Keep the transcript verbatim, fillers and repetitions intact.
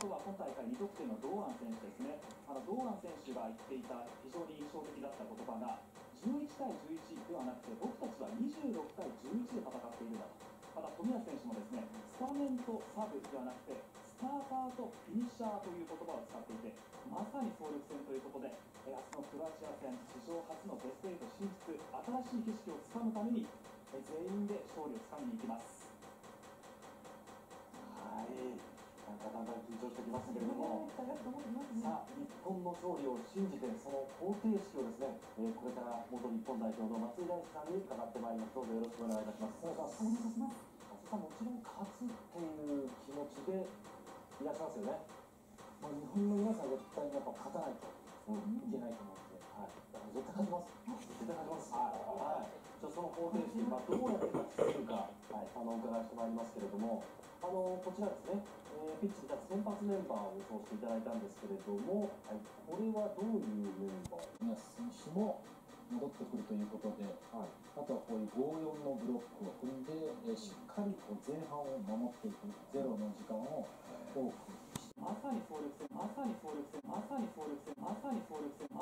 とは今大会に得点の堂安選手ですね。あの堂安選手が言っていた非常に印象的だった言葉が、じゅういちたいじゅういちではなくて、僕たちはにじゅうろくたいじゅういちで戦っているんだと。また冨安選手もですね、スタメンとサブではなくて、スターターとフィニッシャーという言葉を使っていて、まさに総力戦ということで、明日のクロアチア戦、史上初のベストエイト進出、新しい景色をつかむために、全員で勝利をつかみに行きます。 はい、なんかだんだん緊張してきますけれども、さあ、日本の勝利を信じて、その方程式をですね、えー、これから元日本代表の松井大輔さんに伺ってまいります。どうぞよろしくお願いいたします。お願いします。松井さん、もちろん勝つっていう気持ちでいらっしゃいますよね。まあ、日本の皆さん絶対にやっぱ勝たないと、うん、いけないと思って、はい、だから絶対勝ちます。絶対勝ちます。はい、はい。じゃあその方程式、まあ、どうやって勝ちするか、はい、あのお伺いしてまいりますけれども、あのこちらですね、えー、ピッチに立つ先発メンバーを予想していただいたんですけれども、はい、これはどういうメンバー？ 宮選手も戻ってくるということで、はい、あとはこういうごよんのブロックを組んで、えー、しっかりこう前半を守っていく、ゼロの時間を多く。 まさに総力戦、まさに総力戦、まさに総力戦、まさに総力戦。